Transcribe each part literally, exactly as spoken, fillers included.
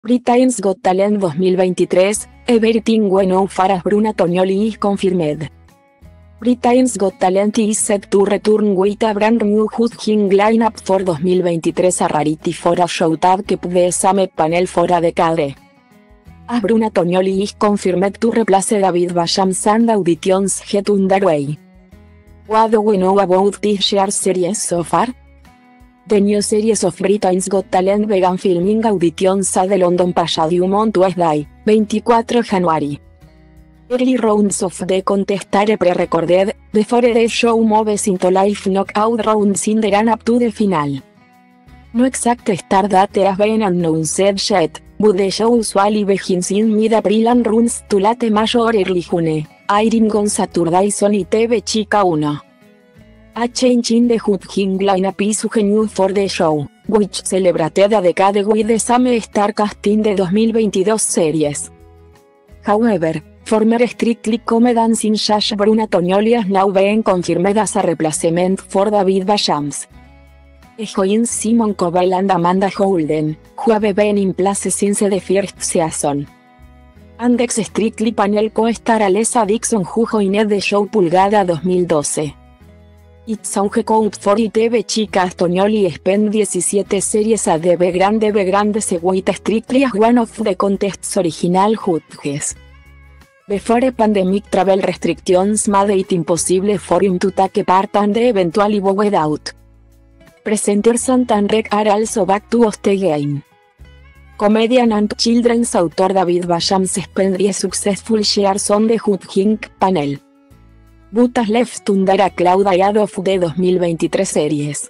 Britain's Got Talent dos mil veintitrés, Everything We Know Farah Bruna Tognoli is confirmed. Britain's Got Talent is set to return with a brand new judging lineup for dos mil veintitrés, a rarity for a show that kept the same panel for a decade. As Bruna Tognoli is confirmed to replace David Bashams and auditions get underway. What do we know about this year's series so far? The new series of Britain's Got Talent began filming auditions at the London Palladium on Tuesday, twenty-fourth January. Early rounds of the contest are pre-recorded, before the show moves into live knockout rounds in the run-up to the final. No exact start date has been announced yet, but the show usually begins in mid-April and runs to late May or early June, airing on Saturdays on I T V Chica one. A change in the judging lineup is new for the show, which celebrated a decade with the same star cast in the two mil twenty-two series. However, former Strictly Come Dancing judge Bruna Tognoli has now been confirmed as a replacement for David Bashams. Join Simon Cowell and Amanda Holden, who have been in place since the first season. And ex-Strictly panel co-star Alessa Dixon, who joined the show Pulgada dos mil doce. It's a count for I T V Chica as Tognoli spent seventeen series at the Grande The Grande with Strictly as one of the contest's original judges. Before pandemic travel restrictions made it impossible for him to take part and eventually bowed out. Presenters and Rec are also back to host again. Comedian and children's author David Bashams spent three successful years on the judging panel, but has left under a cloud ahead of the two mil twenty-three series.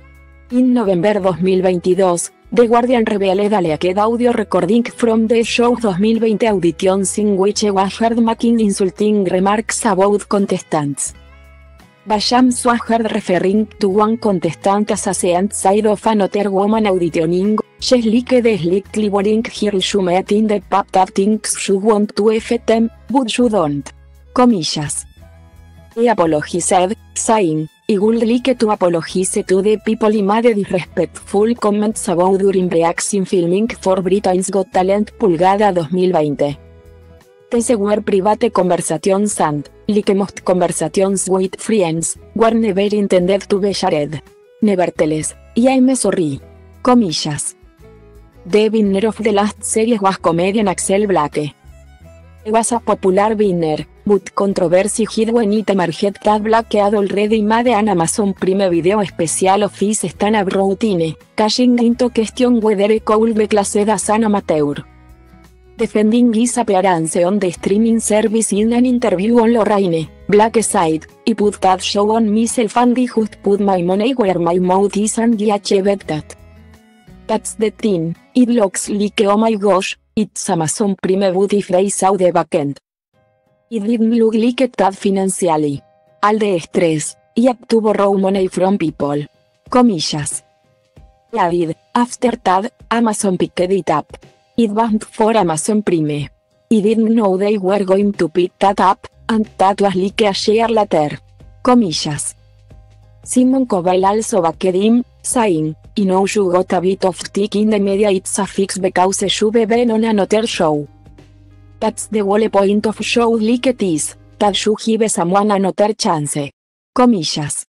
In November two mil twenty-two, The Guardian revealed a leaked audio recording from the show's two mil twenty auditions in which he was heard making insulting remarks about contestants. Bashams was heard referring to one contestant as a saint side of another woman auditioning, just like the slightly boring girl you met in the pub that thinks you want to F them, but you don't. Comillas. He apologized, saying, "I would like to apologize to the people I made disrespectful comments about during reaction filming for Britain's Got Talent Pulgada dos mil veinte. These were private conversations and, like most conversations with friends, were never intended to be shared. Nevertheless, I am sorry." Comillas. The winner of the last series was comedian Axel Blake. He was a popular winner, but controversy hid when it emerged that Blake had already made an Amazon Prime Video special of his stand-up routine, calling into question whether he could be classed as an amateur. Defending his appearance on the streaming service in an interview on Lorraine, Blake said, "I put that show on myself and I just put my money where my mouth is and I achieved that. That's the thing, it looks like oh my gosh, it's Amazon Prime but if they saw the backend. It didn't look like that financially. All the stress, I had to borrow money from people." Comillas. Added, "After that, Amazon picked it up. It wasn't for Amazon Prime. I didn't know they were going to pick that up, and that was like a year later." Comillas. Simon Cowell also backed him, saying, "I know you got a bit of stick in the media, it's a fix because you've been on another show. That's the whole point of shows like this, that you give someone another chance." Comillas.